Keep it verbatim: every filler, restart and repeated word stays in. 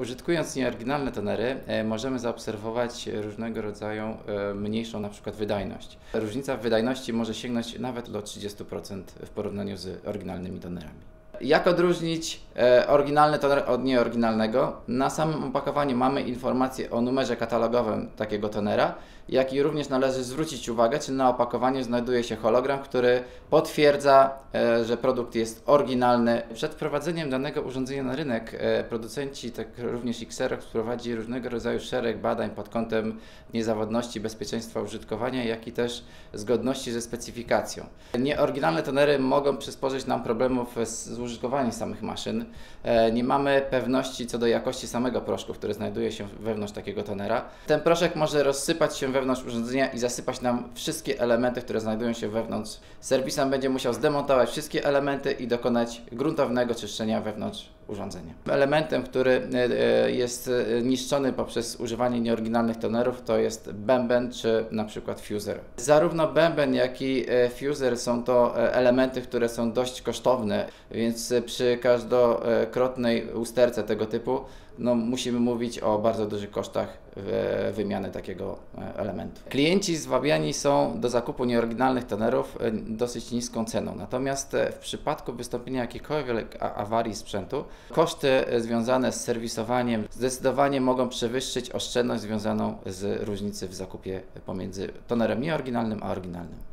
użytkując nieoryginalne tonery, możemy zaobserwować różnego rodzaju mniejszą na przykład wydajność. Różnica w wydajności może sięgnąć nawet do trzydziestu procent w porównaniu z oryginalnymi tonerami. Jak odróżnić oryginalny toner od nieoryginalnego? Na samym opakowaniu mamy informację o numerze katalogowym takiego tonera, jak i również należy zwrócić uwagę, czy na opakowaniu znajduje się hologram, który potwierdza, że produkt jest oryginalny. Przed wprowadzeniem danego urządzenia na rynek producenci, tak również i Xerox, prowadzi różnego rodzaju szereg badań pod kątem niezawodności, bezpieczeństwa użytkowania, jak i też zgodności ze specyfikacją. Nieoryginalne tonery mogą przysporzyć nam problemów z użytkowaniem samych maszyn. Nie mamy pewności co do jakości samego proszku, który znajduje się wewnątrz takiego tonera. Ten proszek może rozsypać się wewnątrz urządzenia i zasypać nam wszystkie elementy, które znajdują się wewnątrz. Serwisant będzie musiał zdemontować wszystkie elementy i dokonać gruntownego czyszczenia wewnątrz urządzenia. Elementem, który jest niszczony poprzez używanie nieoryginalnych tonerów, to jest bęben czy na przykład fuser. Zarówno bęben, jak i fuser są to elementy, które są dość kosztowne, więc przy każdokrotnej usterce tego typu no, musimy mówić o bardzo dużych kosztach wymiany takiego elementu. Klienci zwabiani są do zakupu nieoryginalnych tonerów dosyć niską ceną, natomiast w przypadku wystąpienia jakichkolwiek awarii sprzętu, koszty związane z serwisowaniem zdecydowanie mogą przewyższyć oszczędność związaną z różnicy w zakupie pomiędzy tonerem nieoryginalnym a oryginalnym.